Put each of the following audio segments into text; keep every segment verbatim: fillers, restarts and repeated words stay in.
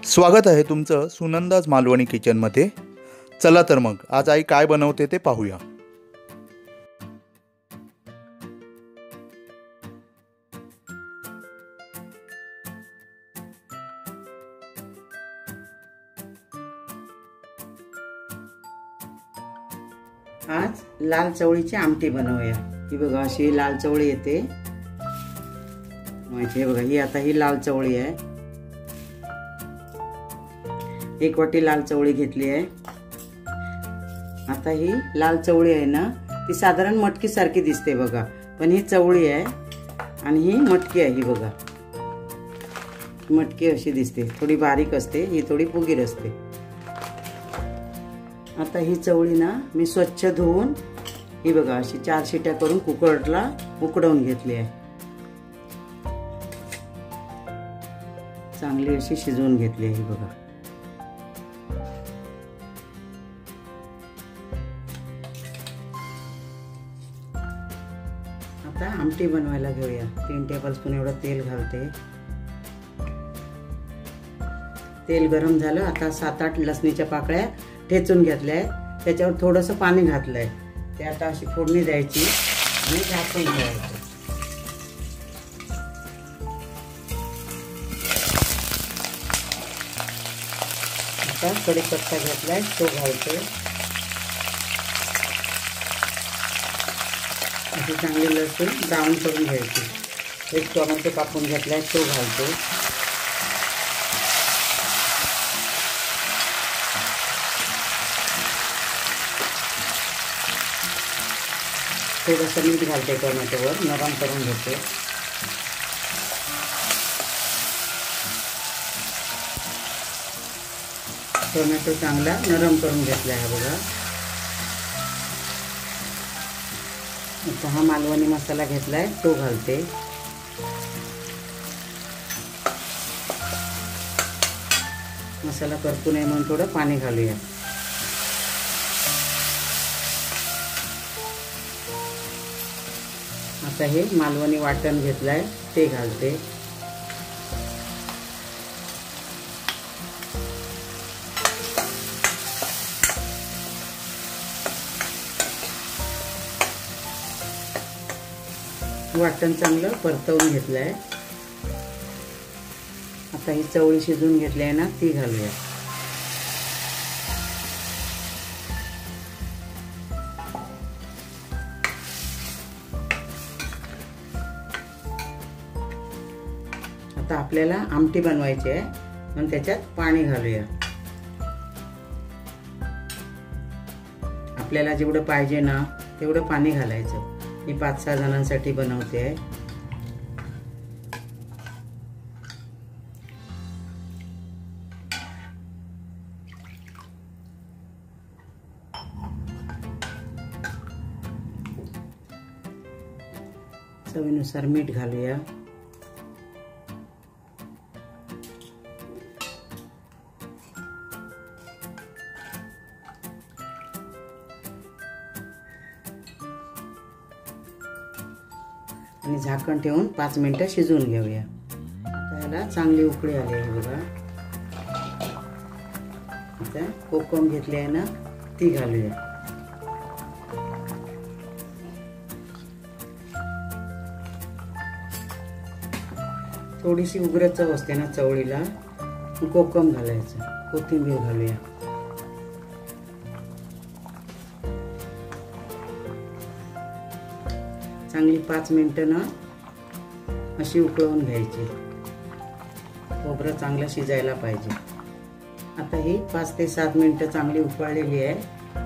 स्वागत आहे तुमचं सुनंदाज मालवणी किचनमध्ये। चला तर मग आज आई काय बनवते ते पाहूया। आज लाल चवळीची आमटी बनवूया। ही बघा अशी लाल चवळी येते। हे बघा ही आता ही लाल चवळी आहे। एक वाटी लाल चवळी घेतली आहे। आता ही लाल चवळी आहे ना ती साधारण मटकी सारखी दिसते बघा, पण ही चवळी आहे आणि ही मटकी आहे। ही बघा मटकी अशी दिसते, थोडी बारीक असते, ही थोडी फुगीर असते। आता ही चवळी ना मी स्वच्छ धुवून ही बघा अशी चार शिट्या करून कुकरला उकडवून घेतली आहे। चांगली अशी शिजवून घेतली आहे। ही बघा आता आमटी बनवायला घेऊया। तीन टेबलस्पून एवढं तेल घालते। तेल गरम झालं, आता सात आठ लसणीच्या पाकळ्या ठेचून घेतल्या आहेत, त्याच्यावर थोडंसं पाणी घातलंय। ते आता अशी फोडणी द्यायची आणि झाकून ठेवायचं। आता कढीपत्ता घेतलाय तो घालते। अशी चांगली लसूण ब्राऊन करून घ्यायची। एक टोमॅटो कापून घेतलाय तो घालते। थोडंसं मीठ घालते टोमॅटोवर, नरम करून घेते। टोमॅटो चांगला नरम करून घेतला आहे बघा। आता हा मालवणी मसाला घेतलाय तो घालते। मसाला करपू नये म्हणून थोडं पाणी घालूया। आता हे मालवणी वाटण घेतलाय ते घालते। वाटण चांगलं परतवून घेतलंय। आता ही चवळी शिजवून घेतली आहे ना ती घालूया। आता आपल्याला आमटी बनवायची आहे म्हणून त्याच्यात पाणी घालूया। आपल्याला जेवढं पाहिजे ना तेवढं पाणी घालायचं। मी पाच सहा जणांसाठी बनवते आहे। चवीनुसार मीठ घालूया। आणि झाकण ठेवून पाच मिनिटं शिजवून घेऊया। त्याला चांगली उकळी आली आहे बघा। आता कोकम घेतली आहे ना ती घालूया। थोडीशी उग्र चव असते ना चवळीला, कोकम घालायचं। कोथिंबीर घालूया। चांगली पाच मिनिटं ना अशी उकळवून घ्यायची। खोबरं चांगलं शिजायला पाहिजे। आता ही पाच ते सात मिनिटं चांगली उकळलेली आहे।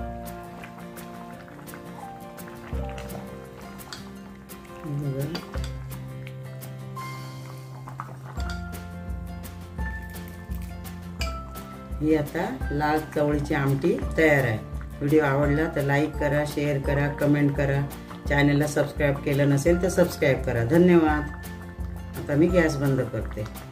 ही आता लाल चवळीची आमटी तयार आहे। व्हिडिओ आवडला तर लाईक करा, शेअर करा, कमेंट करा। चॅनलला सबस्क्राईब केलं नसेल तर सबस्क्राईब करा। धन्यवाद। आता मी गॅस बंद करते।